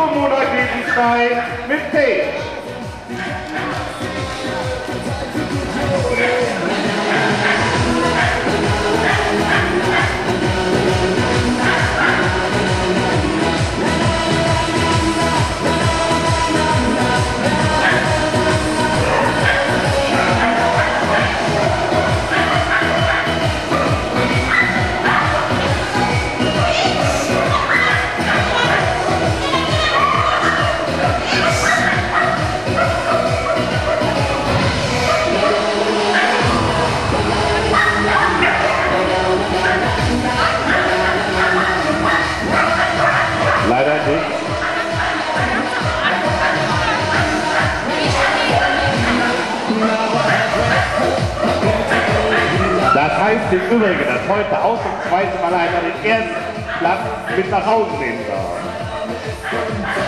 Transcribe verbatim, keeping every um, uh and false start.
Co-Moderating mit Paige. Leider nicht. Das heißt im Übrigen, dass heute ausnahmsweise mal einer den ersten Platz mit nach Hause nehmen darf.